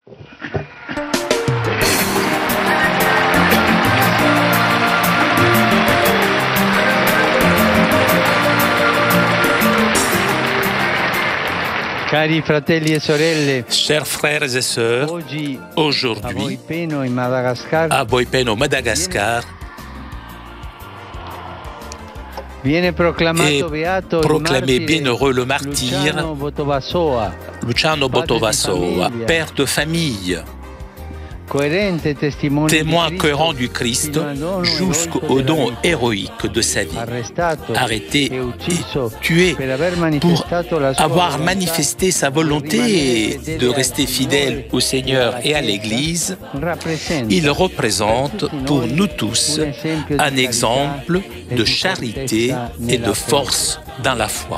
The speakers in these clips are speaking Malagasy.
Cari fratelli e sorelle, chers frères et sœurs, aujourd'hui, à Boipeno, Madagascar, viene est proclamé bienheureux le martyr Luciano Botovasoa, père de famille, témoin cohérent du Christ jusqu'au don héroïque de sa vie, arrêté et tué pour avoir manifesté sa volonté de rester fidèle au Seigneur et à l'Église. Il représente pour nous tous un exemple de charité et de force dans la foi.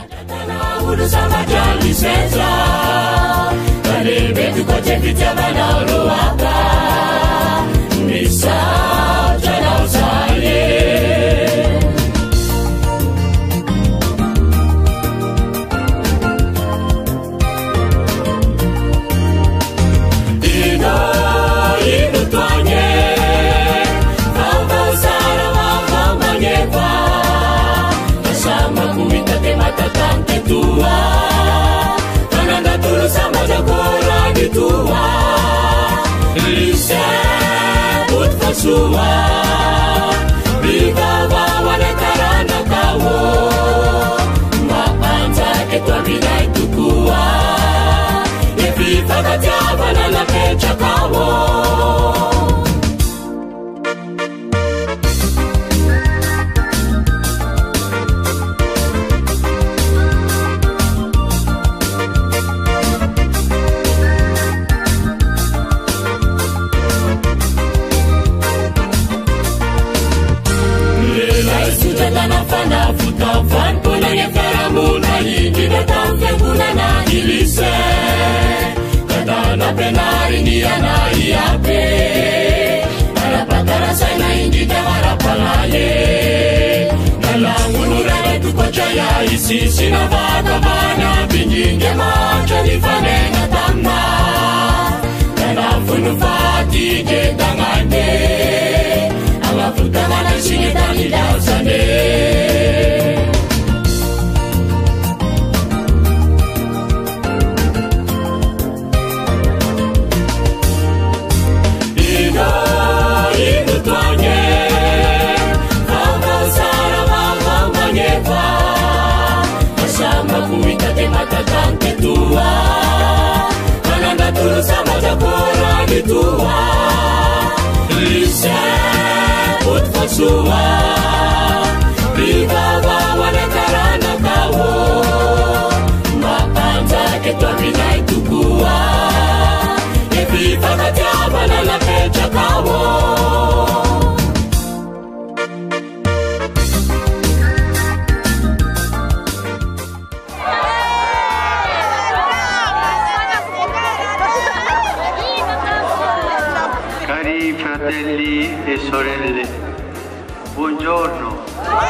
Sisi na vaga bana binyinge macho nifanena tamna na funu fati je dangane ala futana na singe dani dasane. Cari fratelli e sorelle, buongiorno.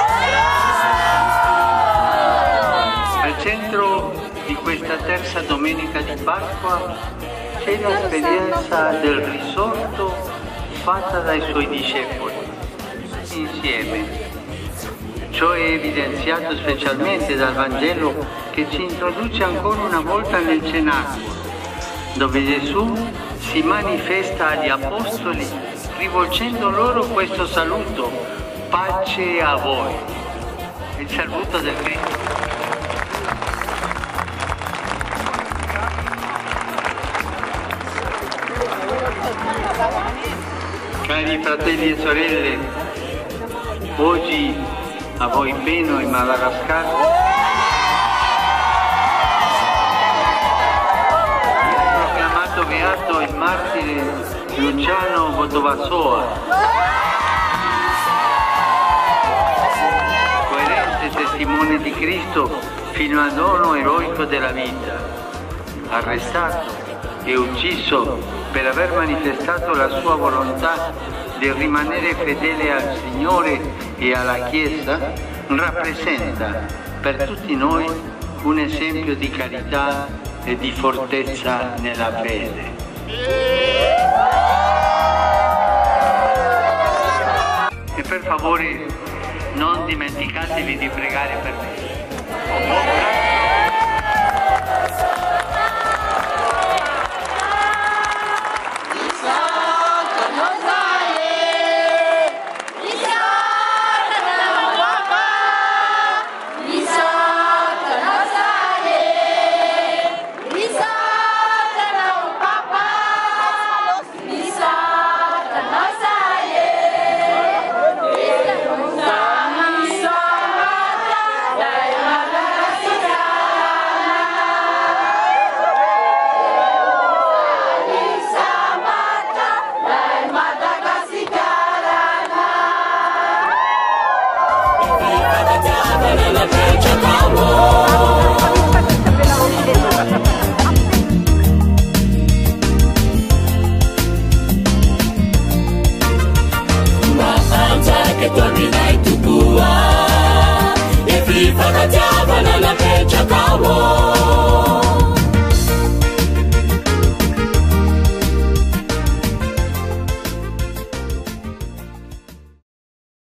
Al centro di questa terza domenica di Pasqua c'è l'esperienza del risorto fatta dai suoi discepoli, insieme. Ciò è evidenziato specialmente dal Vangelo che ci introduce ancora una volta nel cenacolo, dove Gesù si manifesta agli apostoli rivolgendo loro questo saluto: pace a voi, il saluto del Cristo. Cari fratelli e sorelle, oggi a Boipeno in Madagascar beato il martire Luciano Botovasoa, coerente testimone di Cristo fino al dono eroico della vita, arrestato e ucciso per aver manifestato la sua volontà di rimanere fedele al Signore e alla Chiesa, rappresenta per tutti noi un esempio di carità e di fortezza nella fede. favore non dimenticatevi di pregare per me.